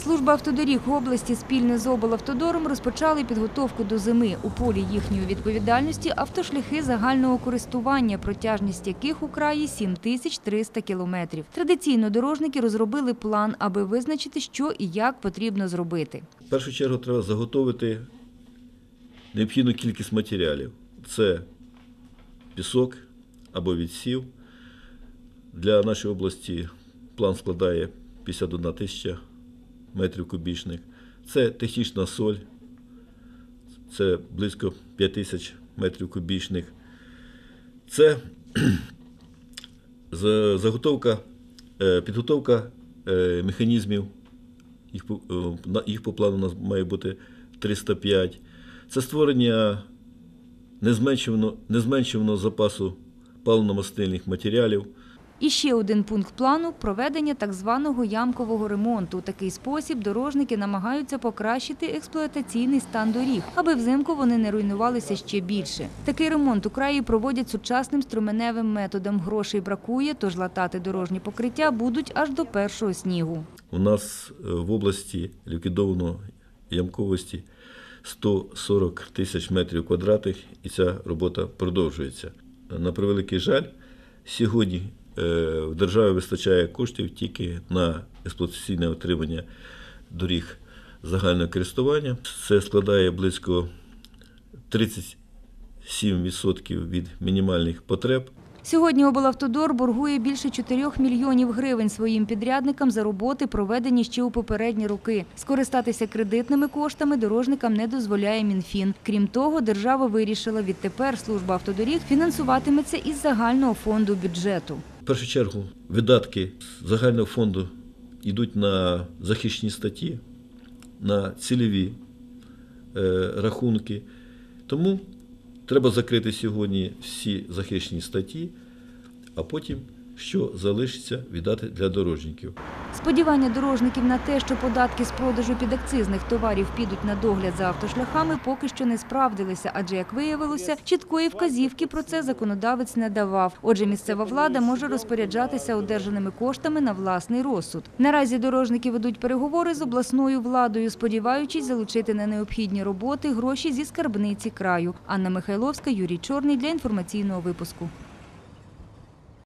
Служба автодоріг області спільно з облавтодором розпочали підготовку до зими. У полі їхньої відповідальності автошляхи загального користування, протяжність яких у краї 7300 кілометрів. Традиційно дорожники розробили план, аби визначити, що і як потрібно зробити. В першу чергу треба заготовити необхідну кількість матеріалів. Це пісок або відсів. Для нашої області план складає 51 тисяча метрів кубічних. Це технічна соль, це близько 5 тисяч метрів кубічних. Це підготовка механізмів, їх по плану у нас має бути 305. Це створення незменшуваного запасу паливно-мастильних матеріалів. І ще один пункт плану – проведення так званого ямкового ремонту. У такий спосіб дорожники намагаються покращити експлуатаційний стан доріг, аби взимку вони не руйнувалися ще більше. Такий ремонт у краї проводять сучасним струменевим методом. Грошей бракує, тож латати дорожні покриття будуть аж до першого снігу. У нас в області ліквідовано ямковості 140 тисяч метрів квадратних, і ця робота продовжується. На превеликий жаль, сьогодні в державі вистачає коштів тільки на експлуатаційне утримання доріг загального користування. Це складає близько 37% від мінімальних потреб. Сьогодні облавтодор боргує більше 4 мільйонів гривень своїм підрядникам за роботи, проведені ще у попередні роки. Скористатися кредитними коштами дорожникам не дозволяє Мінфін. Крім того, держава вирішила, відтепер служба автодоріг фінансуватиметься із загального фонду бюджету. В першу чергу видатки загального фонду йдуть на захищені статті, на цільові рахунки. Тому треба закрити сьогодні всі захищені статті, а потім, що залишиться, віддати для дорожників. Сподівання дорожників на те, що податки з продажу підакцизних товарів підуть на догляд за автошляхами, поки що не справдилися, адже, як виявилося, чіткої вказівки про це законодавець не давав. Отже, місцева влада може розпоряджатися одержаними коштами на власний розсуд. Наразі дорожники ведуть переговори з обласною владою, сподіваючись залучити на необхідні роботи гроші зі скарбниці краю. Анна Михайловська, Юрій Чорний для інформаційного випуску.